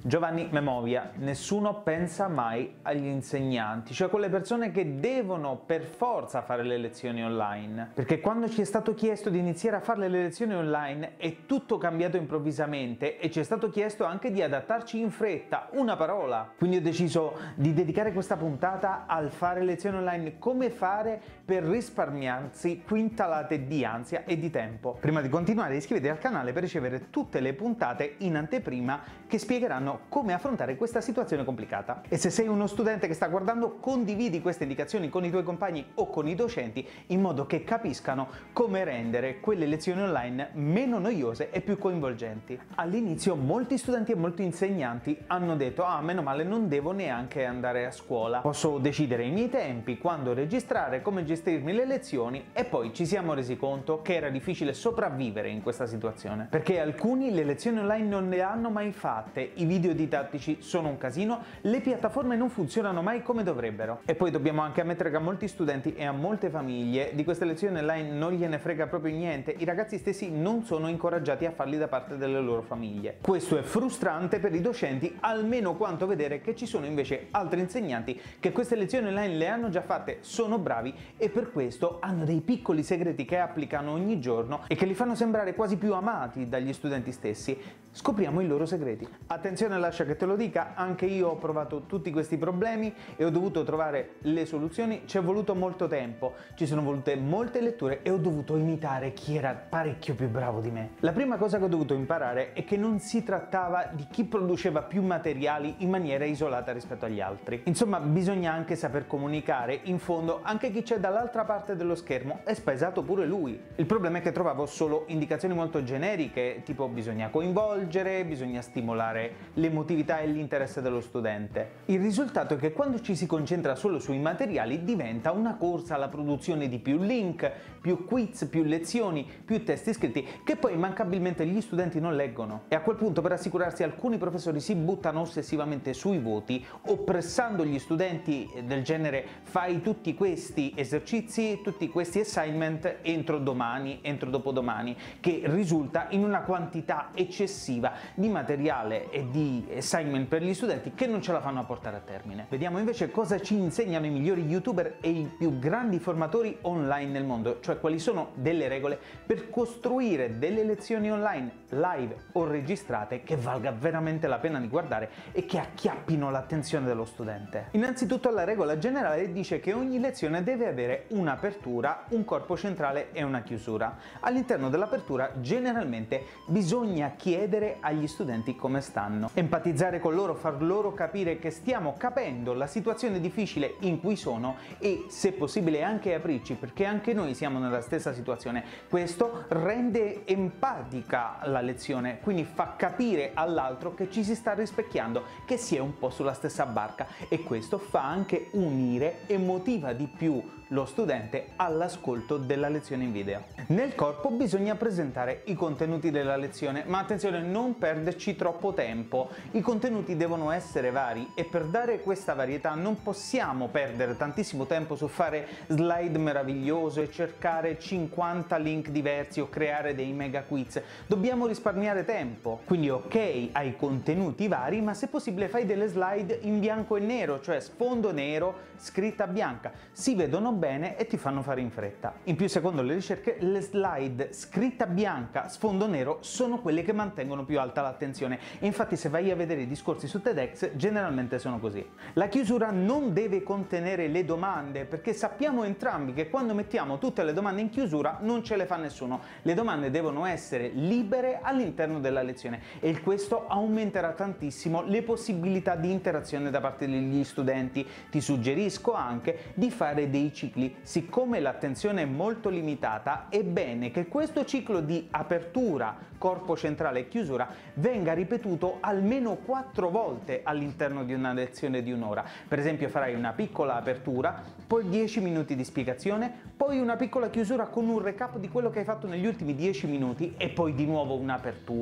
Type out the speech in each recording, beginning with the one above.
Giovanni Memovia: nessuno pensa mai agli insegnanti, cioè quelle persone che devono per forza fare le lezioni online. Perché quando ci è stato chiesto di iniziare a fare le lezioni online è tutto cambiato improvvisamente e ci è stato chiesto anche di adattarci in fretta, una parola. Quindi ho deciso di dedicare questa puntata al fare lezioni online, come fare per risparmiarsi quintalate di ansia e di tempo. Prima di continuare iscrivetevi al canale per ricevere tutte le puntate in anteprima che spiegheranno come affrontare questa situazione complicata. E se sei uno studente che sta guardando, condividi queste indicazioni con i tuoi compagni o con i docenti in modo che capiscano come rendere quelle lezioni online meno noiose e più coinvolgenti. All'inizio molti studenti e molti insegnanti hanno detto: ah, meno male, non devo neanche andare a scuola, posso decidere i miei tempi, quando registrare, come gestirmi le lezioni. E poi ci siamo resi conto che era difficile sopravvivere in questa situazione, perché alcuni le lezioni online non le hanno mai fatte, i video didattici sono un casino, le piattaforme non funzionano mai come dovrebbero. E poi dobbiamo anche ammettere che a molti studenti e a molte famiglie di queste lezioni online non gliene frega proprio niente, i ragazzi stessi non sono incoraggiati a farli da parte delle loro famiglie. Questo è frustrante per i docenti, almeno quanto vedere che ci sono invece altri insegnanti che queste lezioni online le hanno già fatte, sono bravi e per questo hanno dei piccoli segreti che applicano ogni giorno e che li fanno sembrare quasi più amati dagli studenti stessi. Scopriamo i loro segreti. Attenzione, lascia che te lo dica, anche io ho provato tutti questi problemi e ho dovuto trovare le soluzioni, ci è voluto molto tempo, ci sono volute molte letture e ho dovuto imitare chi era parecchio più bravo di me. La prima cosa che ho dovuto imparare è che non si trattava di chi produceva più materiali in maniera isolata rispetto agli altri. Insomma, bisogna anche saper comunicare, in fondo anche chi c'è dall'altra parte dello schermo è spaesato pure lui. Il problema è che trovavo solo indicazioni molto generiche, tipo bisogna coinvolgere, bisogna stimolare l'emotività e l'interesse dello studente. Il risultato è che quando ci si concentra solo sui materiali diventa una corsa alla produzione di più link, più quiz, più lezioni, più testi scritti che poi immancabilmente gli studenti non leggono. E a quel punto, per assicurarsi, alcuni professori si buttano ossessivamente sui voti, oppressando gli studenti del genere: fai tutti questi esercizi, tutti questi assignment entro domani, entro dopodomani, che risulta in una quantità eccessiva di materiale e di assignment per gli studenti che non ce la fanno a portare a termine. Vediamo invece cosa ci insegnano i migliori youtuber e i più grandi formatori online nel mondo, cioè quali sono delle regole per costruire delle lezioni online live o registrate che valga veramente la pena di guardare e che acchiappino l'attenzione dello studente. Innanzitutto, la regola generale dice che ogni lezione deve avere un'apertura, un corpo centrale e una chiusura. All'interno dell'apertura generalmente bisogna chiedere agli studenti come stanno, empatizzare con loro, far loro capire che stiamo capendo la situazione difficile in cui sono e, se possibile, anche aprirci, perché anche noi siamo nella stessa situazione. Questo rende empatica la lezione, quindi fa capire all'altro che ci si sta rispecchiando, che si è un po' sulla stessa barca, e questo fa anche unire e motiva di più lo studente all'ascolto della lezione in video. Nel corpo bisogna presentare i contenuti della lezione, ma attenzione, non perderci troppo tempo. I contenuti devono essere vari e per dare questa varietà non possiamo perdere tantissimo tempo su fare slide meravigliose, cercare 50 link diversi o creare dei mega quiz. Dobbiamo risparmiare tempo. Quindi ok ai contenuti vari, ma se possibile fai delle slide in bianco e nero, cioè sfondo nero, scritta bianca. Si vedono bene e ti fanno fare in fretta. In più, secondo le ricerche, le slide scritta bianca, sfondo nero sono quelle che mantengono più alta l'attenzione, e infatti se vai a vedere i discorsi su TEDx generalmente sono così. La chiusura non deve contenere le domande, perché sappiamo entrambi che quando mettiamo tutte le domande in chiusura non ce le fa nessuno. Le domande devono essere libere all'interno della lezione e questo aumenterà tantissimo le possibilità di interazione da parte degli studenti. Ti suggerisco anche di fare dei cicli. Siccome l'attenzione è molto limitata, è bene che questo ciclo di apertura, corpo centrale e chiusura venga ripetuto almeno 4 volte all'interno di una lezione di un'ora. Per esempio, farai una piccola apertura, poi 10 minuti di spiegazione, poi una piccola chiusura con un recap di quello che hai fatto negli ultimi 10 minuti e poi di nuovo un'apertura,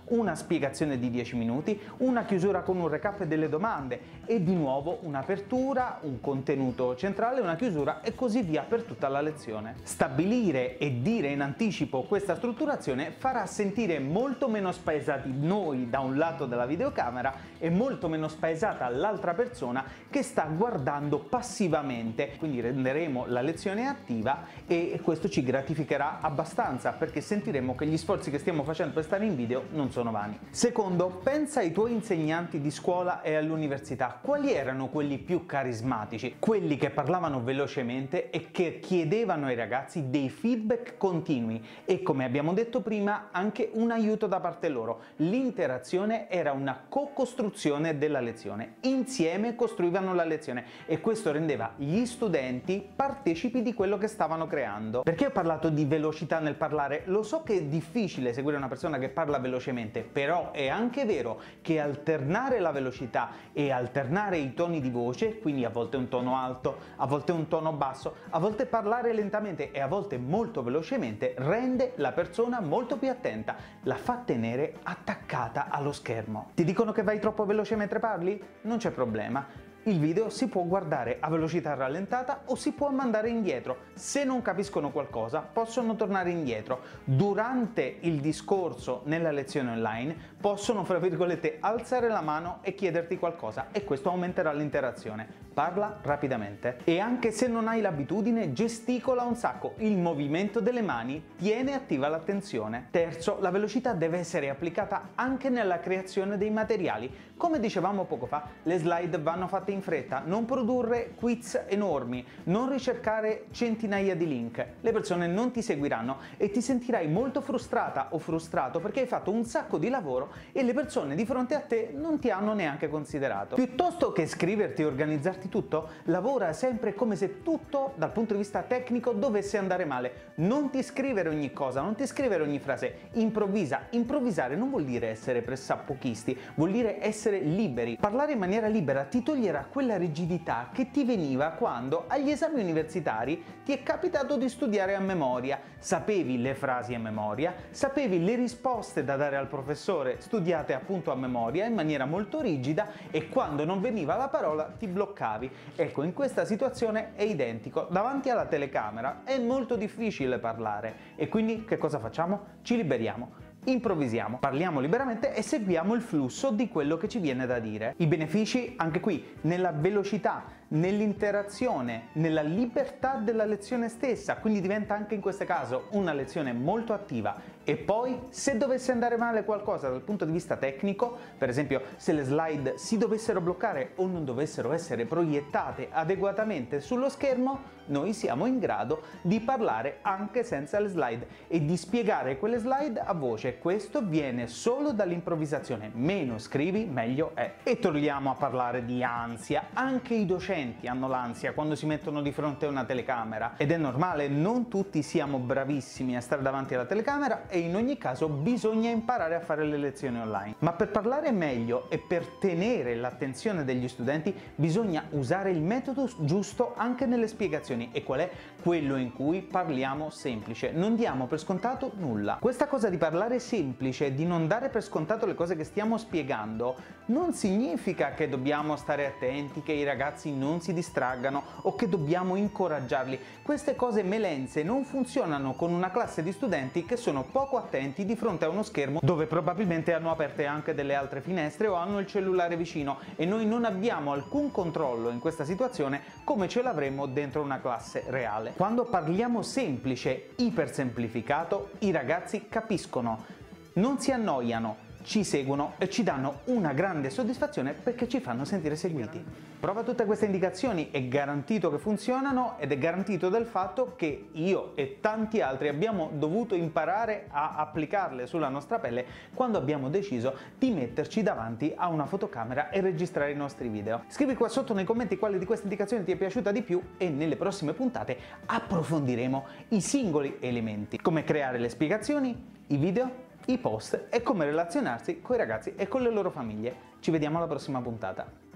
una spiegazione di 10 minuti, una chiusura con un recap delle domande e di nuovo un'apertura, un contenuto centrale, una chiusura e così via per tutta la lezione. Stabilire e dire in anticipo questa strutturazione farà sentire molto meno spaesati noi da un lato della videocamera e molto meno spaesata l'altra persona che sta guardando passivamente, quindi renderemo la lezione attiva e questo ci gratificherà abbastanza perché sentiremo che gli sforzi che stiamo facendo per stare in video non sono vani. Secondo, pensa ai tuoi insegnanti di scuola e all'università. Quali erano quelli più carismatici? Quelli che parlavano velocemente e che chiedevano ai ragazzi dei feedback continui e, come abbiamo detto prima, anche un aiuto da parte loro. L'interazione era una co-costruzione della lezione. Insieme costruivano la lezione e questo rendeva gli studenti partecipi di quello che stavano creando. Perché ho parlato di velocità nel parlare? Lo so che è difficile seguire una persona che parla velocemente, però è anche vero che alternare la velocità e alternare i toni di voce, quindi a volte un tono alto, a volte un tono basso, a volte parlare lentamente e a volte molto velocemente, rende la persona molto più attenta, la fa tenere attaccata allo schermo. Ti dicono che vai troppo veloce mentre parli? Non c'è problema. Il video si può guardare a velocità rallentata o si può mandare indietro. Se non capiscono qualcosa, possono tornare indietro. Durante il discorso nella lezione online, possono, fra virgolette, alzare la mano e chiederti qualcosa e questo aumenterà l'interazione. Parla rapidamente. E anche se non hai l'abitudine, gesticola un sacco. Il movimento delle mani tiene attiva l'attenzione. Terzo, la velocità deve essere applicata anche nella creazione dei materiali. Come dicevamo poco fa, le slide vanno fatte in fretta, non produrre quiz enormi, non ricercare centinaia di link. Le persone non ti seguiranno e ti sentirai molto frustrata o frustrato perché hai fatto un sacco di lavoro e le persone di fronte a te non ti hanno neanche considerato. Piuttosto che scriverti e organizzarti tutto, lavora sempre come se tutto dal punto di vista tecnico dovesse andare male. Non ti scrivere ogni cosa, non ti scrivere ogni frase, improvvisa. Improvvisare non vuol dire essere pressappochisti, vuol dire essere liberi. Parlare in maniera libera ti toglierà quella rigidità che ti veniva quando agli esami universitari ti è capitato di studiare a memoria. Sapevi le frasi a memoria, sapevi le risposte da dare al professore studiate appunto a memoria in maniera molto rigida e quando non veniva la parola ti bloccavi. Ecco, in questa situazione è identico. Davanti alla telecamera è molto difficile parlare e quindi che cosa facciamo? Ci liberiamo. Improvvisiamo, parliamo liberamente e seguiamo il flusso di quello che ci viene da dire. I benefici, anche qui, nella velocità, nell'interazione, nella libertà della lezione stessa, quindi diventa anche in questo caso una lezione molto attiva. E poi, se dovesse andare male qualcosa dal punto di vista tecnico, per esempio se le slide si dovessero bloccare o non dovessero essere proiettate adeguatamente sullo schermo, noi siamo in grado di parlare anche senza le slide e di spiegare quelle slide a voce. Questo viene solo dall'improvvisazione. Meno scrivi, meglio è. E torniamo a parlare di ansia. Anche i docenti hanno l'ansia quando si mettono di fronte a una telecamera ed è normale, non tutti siamo bravissimi a stare davanti alla telecamera e in ogni caso bisogna imparare a fare le lezioni online. Ma per parlare meglio e per tenere l'attenzione degli studenti bisogna usare il metodo giusto anche nelle spiegazioni. E qual è? Quello in cui parliamo semplice, non diamo per scontato nulla. Questa cosa di parlare semplice, di non dare per scontato le cose che stiamo spiegando, non significa che dobbiamo stare attenti che i ragazzi non si distraggano o che dobbiamo incoraggiarli. Queste cose melenze non funzionano con una classe di studenti che sono poco attenti di fronte a uno schermo dove probabilmente hanno aperte anche delle altre finestre o hanno il cellulare vicino e noi non abbiamo alcun controllo in questa situazione come ce l'avremmo dentro una classe reale. Quando parliamo semplice, ipersemplificato, i ragazzi capiscono, non si annoiano, ci seguono e ci danno una grande soddisfazione perché ci fanno sentire seguiti. Prova tutte queste indicazioni, è garantito che funzionano ed è garantito dal fatto che io e tanti altri abbiamo dovuto imparare a applicarle sulla nostra pelle quando abbiamo deciso di metterci davanti a una fotocamera e registrare i nostri video. Scrivi qua sotto nei commenti quale di queste indicazioni ti è piaciuta di più e nelle prossime puntate approfondiremo i singoli elementi, come creare le spiegazioni, i video, i post e come relazionarsi con i ragazzi e con le loro famiglie. Ci vediamo alla prossima puntata.